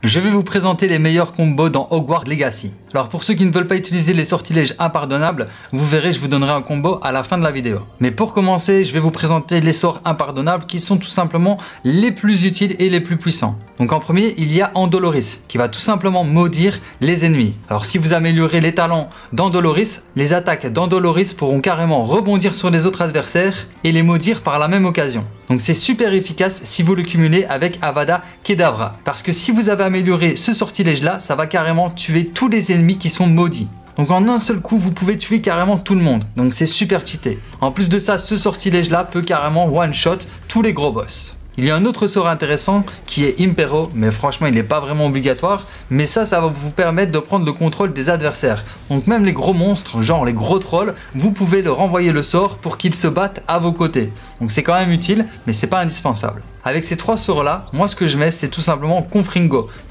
Je vais vous présenter les meilleurs combos dans Hogwarts Legacy. Alors pour ceux qui ne veulent pas utiliser les sortilèges impardonnables, vous verrez, je vous donnerai un combo à la fin de la vidéo. Mais pour commencer, je vais vous présenter les sorts impardonnables qui sont tout simplement les plus utiles et les plus puissants. Donc en premier, il y a Andoloris qui va tout simplement maudire les ennemis. Alors si vous améliorez les talents d'Andoloris, les attaques d'Andoloris pourront carrément rebondir sur les autres adversaires et les maudire par la même occasion. Donc c'est super efficace si vous le cumulez avec Avada Kedavra. Parce que si vous avez amélioré ce sortilège là, ça va carrément tuer tous les ennemis qui sont maudits. Donc en un seul coup, vous pouvez tuer carrément tout le monde. Donc c'est super cheaté. En plus de ça, ce sortilège là peut carrément one shot tous les gros boss. Il y a un autre sort intéressant qui est Impero, mais franchement il n'est pas vraiment obligatoire, mais ça va vous permettre de prendre le contrôle des adversaires. Donc même les gros monstres, genre les gros trolls, vous pouvez leur envoyer le sort pour qu'ils se battent à vos côtés. Donc c'est quand même utile, mais c'est pas indispensable. Avec ces trois sorts là, moi ce que je mets c'est tout simplement Confringo.